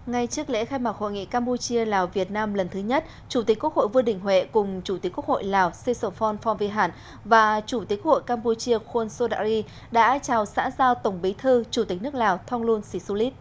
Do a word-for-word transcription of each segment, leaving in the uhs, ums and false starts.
Ngay trước lễ khai mạc hội nghị Campuchia-Lào Việt Nam lần thứ nhất, Chủ tịch Quốc hội Vương Đình Huệ cùng Chủ tịch Quốc hội Lào Sê-sổn-phon Phon-vi-hản và Chủ tịch Quốc hội Campuchia Khuôn Xô-đạ-ri đã chào xã giao Tổng Bí thư Chủ tịch nước Lào Thongloun Sisoulith.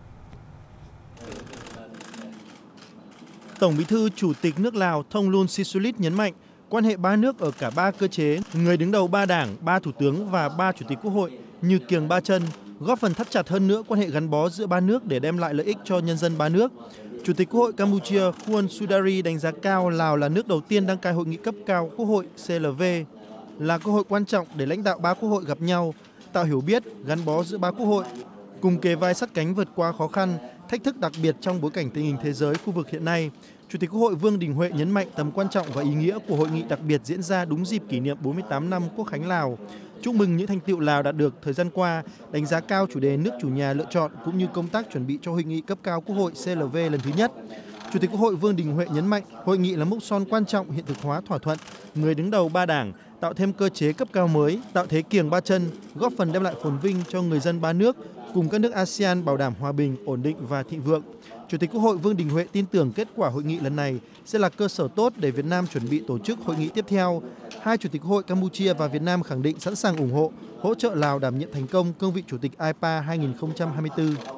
Tổng Bí thư Chủ tịch nước Lào Thongloun Sisoulith nhấn mạnh, quan hệ ba nước ở cả ba cơ chế, người đứng đầu ba đảng, ba thủ tướng và ba chủ tịch quốc hội như kiềng ba chân, góp phần thắt chặt hơn nữa quan hệ gắn bó giữa ba nước để đem lại lợi ích cho nhân dân ba nước. Chủ tịch Quốc hội Campuchia Khuôn Xô-đạ-ri đánh giá cao Lào là nước đầu tiên đăng cai hội nghị cấp cao Quốc hội xê lờ vê, là cơ hội quan trọng để lãnh đạo ba quốc hội gặp nhau, tạo hiểu biết, gắn bó giữa ba quốc hội, cùng kề vai sát cánh vượt qua khó khăn, thách thức đặc biệt trong bối cảnh tình hình thế giới, khu vực hiện nay. Chủ tịch Quốc hội Vương Đình Huệ nhấn mạnh tầm quan trọng và ý nghĩa của hội nghị đặc biệt diễn ra đúng dịp kỷ niệm bốn mươi tám năm Quốc khánh Lào. Chúc mừng những thành tựu Lào đạt được thời gian qua, đánh giá cao chủ đề nước chủ nhà lựa chọn cũng như công tác chuẩn bị cho hội nghị cấp cao Quốc hội xê lờ vê lần thứ nhất. Chủ tịch Quốc hội Vương Đình Huệ nhấn mạnh hội nghị là mốc son quan trọng hiện thực hóa thỏa thuận người đứng đầu ba đảng, tạo thêm cơ chế cấp cao mới, tạo thế kiềng ba chân, góp phần đem lại phồn vinh cho người dân ba nước, cùng các nước a sê an bảo đảm hòa bình, ổn định và thịnh vượng. Chủ tịch Quốc hội Vương Đình Huệ tin tưởng kết quả hội nghị lần này sẽ là cơ sở tốt để Việt Nam chuẩn bị tổ chức hội nghị tiếp theo. Hai Chủ tịch Quốc hội Campuchia và Việt Nam khẳng định sẵn sàng ủng hộ, hỗ trợ Lào đảm nhiệm thành công cương vị Chủ tịch i pê a hai nghìn không trăm hai mươi tư.